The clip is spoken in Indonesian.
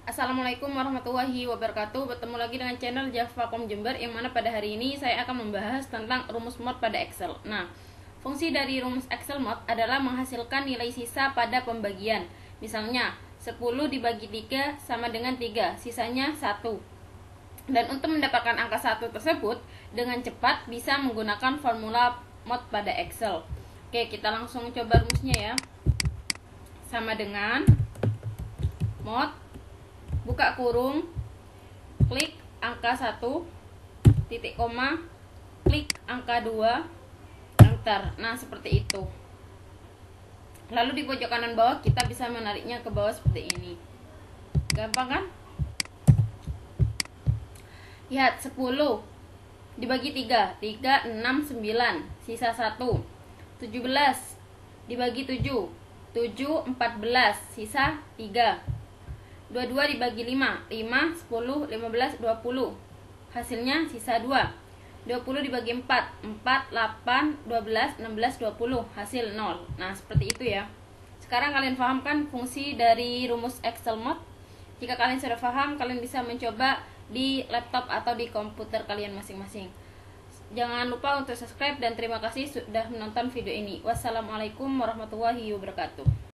Assalamualaikum warahmatullahi wabarakatuh. Bertemu lagi dengan channel Javacom Jember, yang mana pada hari ini saya akan membahas tentang rumus mod pada Excel. Nah, fungsi dari rumus Excel mod adalah menghasilkan nilai sisa pada pembagian. Misalnya 10 dibagi 3 sama dengan 3, sisanya 1. Dan untuk mendapatkan angka 1 tersebut dengan cepat bisa menggunakan formula mod pada Excel. Oke, kita langsung coba rumusnya ya. Sama dengan mod, buka kurung, klik angka 1, titik koma, klik angka 2, enter. Nah, seperti itu. Lalu di pojok kanan bawah kita bisa menariknya ke bawah seperti ini. Gampang kan? Lihat, 10 dibagi 3, 3, 6, 9, sisa 1. 17 dibagi 7, 7, 14, sisa 3. 22 dibagi 5, 5, 10, 15, 20, hasilnya sisa 2. 20 dibagi 4, 4, 8, 12, 16, 20, hasil 0. Nah, seperti itu ya. Sekarang kalian pahamkan fungsi dari rumus Excel mod? Jika kalian sudah paham, kalian bisa mencoba di laptop atau di komputer kalian masing-masing. Jangan lupa untuk subscribe dan terima kasih sudah menonton video ini. Wassalamualaikum warahmatullahi wabarakatuh.